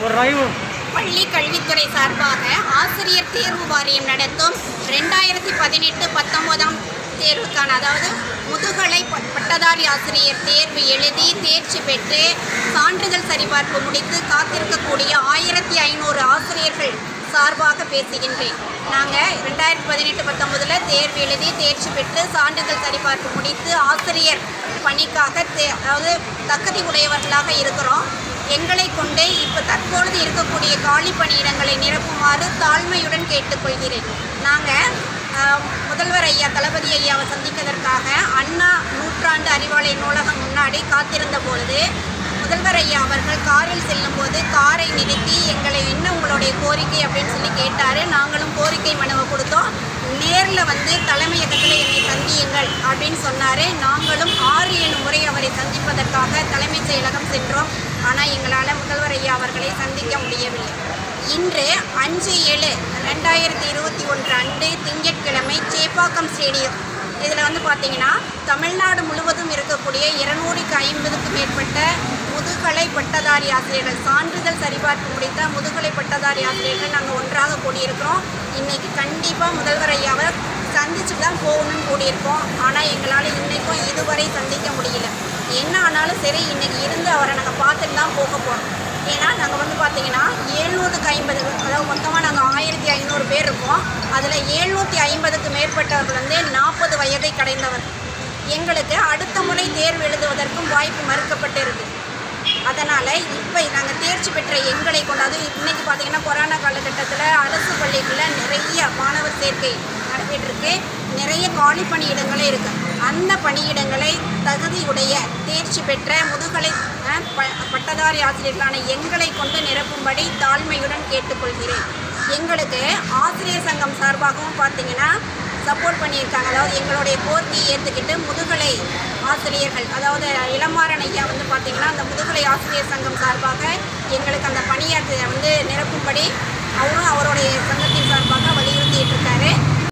பள்ளி கல்வித்துறை சார்பாக ஆசிரியர் தேர்வு வாரியம் நடத்தும் 2018-19 தேர்வுக்கான அதாவது முதுகலை பட்டதாரி ஆசிரியர் தேர்வு எழுதி தேர்ச்சி பெற்று சான்றிதழ் சரிபார்ப்பு முடித்து காத்திருக்கக்கூடிய 1500 ஆசிரியர்கள் சார்பாக பேசுகின்றேன். நாங்கள் 2018-19 தேர்வு எழுதி தேர்ச்சி பெற்று சான்றிதழ் சரிபார்ப்பு முடித்து ஆசிரியர் பணிக்காக அதாவது தகுதி உடையவர்களாக இருக்கிறோம். எங்களை கொண்டு இப்போ தற்பொழுது இருக்கக்கூடிய காலி பணியிடங்களை நிரப்புமாறு தாழ்மையுடன் கேட்டுக்கொள்கிறேன். நாங்கள் முதல்வர் ஐயா தளபதி ஐயாவை சந்திப்பதற்காக அண்ணா நூற்றாண்டு அறிவாலய நூலகம் முன்னாடி காத்திருந்த பொழுது முதல்வர் ஐயா அவர்கள் காரில் செல்லும்போது காரை நிறுத்தி எங்களை என்ன உங்களுடைய கோரிக்கை அப்படின்னு சொல்லி கேட்டார். நாங்களும் கோரிக்கை மனுவை கொடுத்தோம். நேரில் வந்து தலைமையகத்தில் என்னை சந்தியுங்கள் அப்படின்னு சொன்னார். நாங்களும் 6-7 முறை அவரை சந்திப்பதற்காக தலைமைச் செயலகம் சென்றோம். ஆனால் எங்களால் முதல்வர் ஐயா அவர்களை சந்திக்க முடியவில்லை. இன்று 5/7/2021 அன்று திங்கட்கிழமை சேப்பாக்கம் ஸ்டேடியம் இதில் வந்து பார்த்திங்கன்னா தமிழ்நாடு முழுவதும் இருக்கக்கூடிய 250க்கும் மேற்பட்ட முதுகலை பட்டதாரி ஆசிரியர்கள் சான்றிதழ் சரிபார்ப்பு முடித்த முதுகலை பட்டதாரி ஆசிரியர்கள் நாங்கள் ஒன்றாக கூடியிருக்கிறோம். இன்றைக்கி கண்டிப்பாக முதல்வர் ஐயாவை சந்திச்சு தான் போகணும்னு கூடியிருக்கோம். ஆனால் எங்களால் இன்றைக்கும் இதுவரை சந்திக்க முடியல. என்ன ஆனாலும் சரி இன்றைக்கி இருந்து அவரை நாங்கள் பார்த்துட்டு தான் போக போகிறோம். ஏன்னா நாங்கள் வந்து பார்த்திங்கன்னா 750 அதாவது மொத்தமாக நாங்கள் 1500 பேர் இருக்கோம். அதில் 750க்கு மேற்பட்டவர்கள் வந்து 40 வயதை கடைந்தவர். எங்களுக்கு அடுத்த முறை தேர்வு எழுதுவதற்கும் வாய்ப்பு மறுக்கப்பட்டிருக்கு. அதனால் இப்போ நாங்கள் தேர்ச்சி பெற்ற எங்களை கொண்டாது இன்றைக்கி பார்த்திங்கன்னா கொரோனா காலகட்டத்தில் அரசு பள்ளிகளில் நிறைய மாணவர் சேர்க்கை நடைபெற்றிருக்கு. நிறைய காலி பணியிடங்களே இருக்குது. அந்த பணியிடங்களை தகுதியுடைய தேர்ச்சி பெற்ற முதுகலை பட்டதாரி ஆசிரியர்களான எங்களை கொண்டு நிரப்பும்படி தாழ்மையுடன் கேட்டுக்கொள்கிறேன். எங்களுக்கு ஆசிரியர் சங்கம் சார்பாகவும் பார்த்திங்கன்னா சப்போர்ட் பண்ணியிருக்காங்க. அதாவது எங்களுடைய கோரிக்கையை ஏற்றுக்கிட்டு முதுகலை ஆசிரியர்கள் அதாவது இளமாறன் ஐயா வந்து பார்த்திங்கன்னா அந்த முதுகலை ஆசிரியர் சங்கம் சார்பாக எங்களுக்கு அந்த பணியாற்ற வந்து நிரப்பும்படி அவரும் அவருடைய சங்கத்தின் சார்பாக வலியுறுத்திட்டு இருக்காரு.